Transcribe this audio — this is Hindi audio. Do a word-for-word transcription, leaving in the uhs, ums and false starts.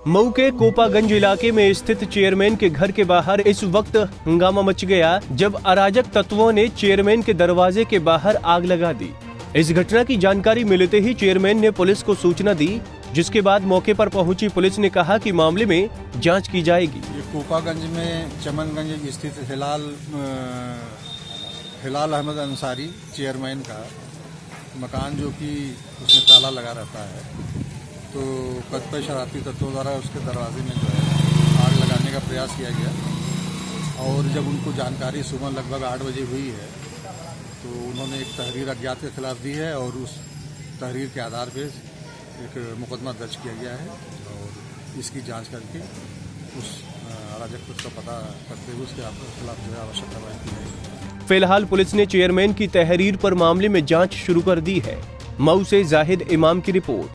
मऊ के कोपागंज इलाके में स्थित चेयरमैन के घर के बाहर इस वक्त हंगामा मच गया जब अराजक तत्वों ने चेयरमैन के दरवाजे के बाहर आग लगा दी। इस घटना की जानकारी मिलते ही चेयरमैन ने पुलिस को सूचना दी, जिसके बाद मौके पर पहुंची पुलिस ने कहा कि मामले में जांच की जाएगी। ये कोपागंज में चमनगंज स्थित हिलाल हिलाल अहमद अंसारी चेयरमैन का मकान, जो कि उसमें ताला लगा रहता है, तो कतिपय शरारती तत्वों द्वारा उसके दरवाजे में जो है आग लगाने का प्रयास किया गया। और जब उनको जानकारी सुबह लगभग आठ बजे हुई है तो उन्होंने एक तहरीर अज्ञात के खिलाफ दी है और उस तहरीर के आधार पर एक मुकदमा दर्ज किया गया है और इसकी जांच करके उस अराजक तत्व का पता करते हुए उसके खिलाफ जो है आवश्यक कार्रवाई की जाएगी। फिलहाल पुलिस ने चेयरमैन की तहरीर पर मामले में जांच शुरू कर दी है। मऊ से जाहिद इमाम की रिपोर्ट।